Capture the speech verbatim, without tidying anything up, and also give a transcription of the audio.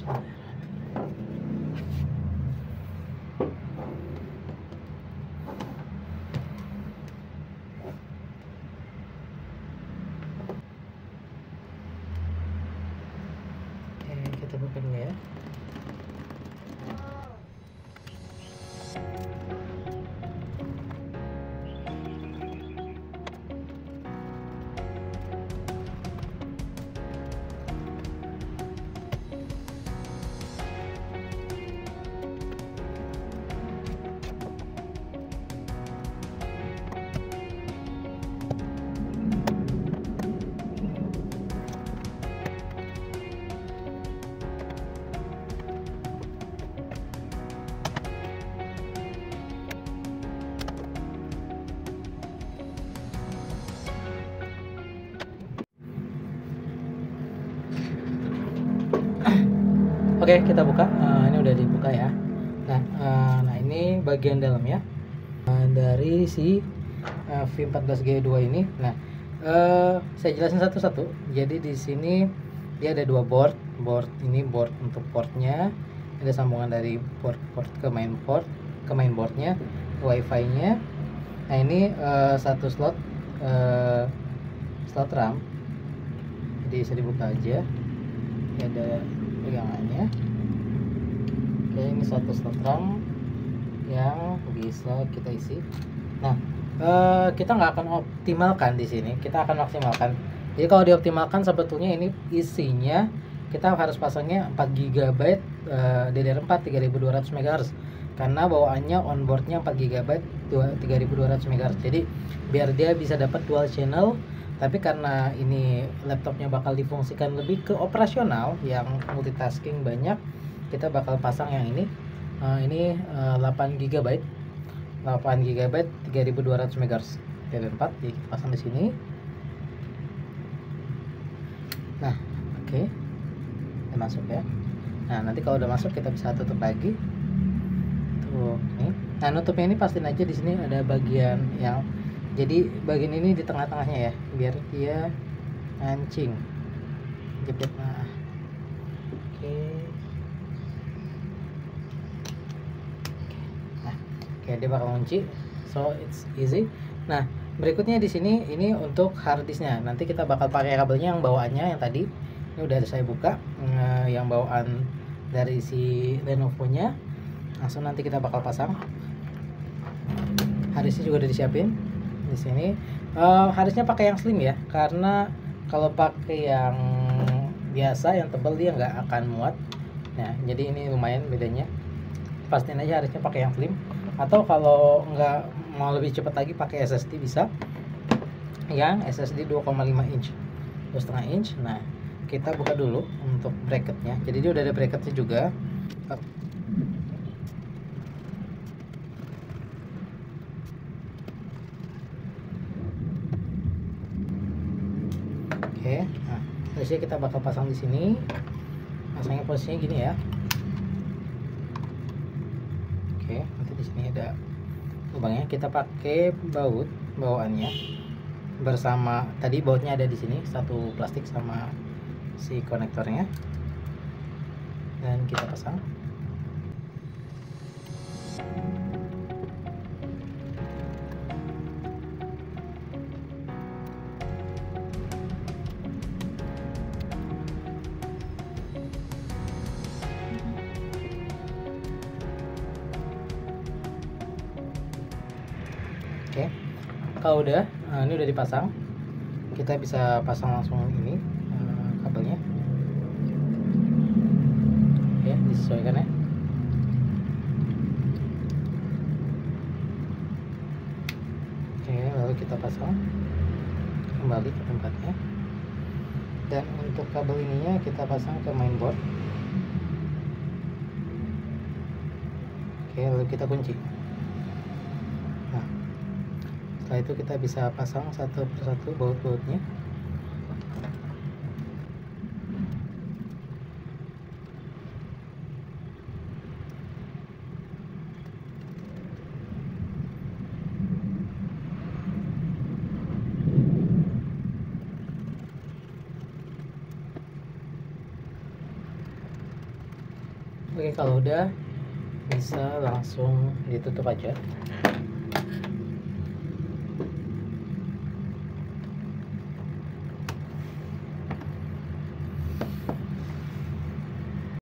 Oke, kita buka dulu ya. Oke, kita buka. Uh, ini udah dibuka ya. Nah, uh, nah ini bagian dalamnya uh, dari si uh, V empat belas G dua ini. Nah, uh, saya jelasin satu-satu. Jadi di sini dia ada dua board. Board ini board untuk portnya. Ada sambungan dari port port ke main port ke main boardnya, wifi-nya. Nah ini uh, satu slot uh, slot RAM. Jadi bisa dibuka aja. Ini ada pegangannya. Oke, ini satu slot RAM yang bisa kita isi. Nah, eh, kita nggak akan optimalkan di sini, kita akan maksimalkan. Jadi kalau dioptimalkan sebetulnya ini isinya kita harus pasangnya empat giga byte eh, D D R empat tiga ribu dua ratus megahertz karena bawaannya onboardnya empat giga byte tiga ribu dua ratus megahertz. Jadi biar dia bisa dapat dual channel. Tapi karena ini laptopnya bakal difungsikan lebih ke operasional yang multitasking banyak, kita bakal pasang yang ini. Uh, ini uh, delapan giga byte delapan giga byte tiga ribu dua ratus megahertz D D R empat. Jadi kita pasang di sini. Nah, oke. Okay. Udah masuk ya. Nah, nanti kalau udah masuk kita bisa tutup lagi. Tuh, nih. Nah, nutupnya ini pastiin aja di sini ada bagian yang, jadi bagian ini di tengah-tengahnya ya, biar dia mancing. Jepit. Nah, oke. Okay. Nah, oke, dia bakal kunci, so it's easy. Nah, berikutnya di sini ini untuk harddisknya. Nanti kita bakal pakai kabelnya yang bawaannya yang tadi. Ini udah saya buka, nah, yang bawaan dari si Lenovo-nya. Langsung nanti kita bakal pasang. Harddisknya juga udah disiapin. Di sini uh, harusnya pakai yang slim ya, karena kalau pakai yang biasa yang tebal dia nggak akan muat. Nah, jadi ini lumayan bedanya. Pastiin aja harusnya pakai yang slim, atau kalau nggak mau lebih cepat lagi pakai S S D bisa, yang S S D dua koma lima inch, dua koma lima inch. Nah, kita buka dulu untuk bracketnya. Jadi dia udah ada bracketnya juga. Oke, nah terusnya kita bakal pasang di sini. Pasangnya posisinya gini ya. Oke, nanti di sini ada lubangnya. Kita pakai baut bawaannya bersama tadi, bautnya ada di sini, satu plastik sama si konektornya, dan kita pasang. Oke, kalau udah, nah ini udah dipasang, kita bisa pasang langsung ini uh, kabelnya. Oke, disesuaikan ya. Oke, lalu kita pasang kembali ke tempatnya. Dan untuk kabel ininya kita pasang ke mainboard. Oke, lalu kita kunci. Nah, setelah itu kita bisa pasang satu persatu baut-bautnya. Oke, kalau udah bisa langsung ditutup aja.